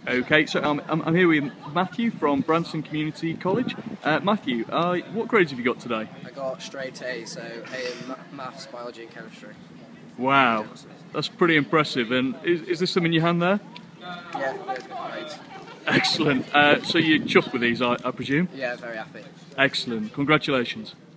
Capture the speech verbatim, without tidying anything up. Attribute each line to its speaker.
Speaker 1: Okay, so um, I'm, I'm here with Matthew from Branston Community College. Uh, Matthew, uh, what grades have you got today?
Speaker 2: I got straight A, so A in ma maths, biology and chemistry.
Speaker 1: Wow, that's pretty impressive. And is, is this them in your hand there?
Speaker 2: Yeah, those got grades.
Speaker 1: Excellent. Uh, so you're chuffed with these, I, I presume?
Speaker 2: Yeah, very happy.
Speaker 1: Excellent. Congratulations.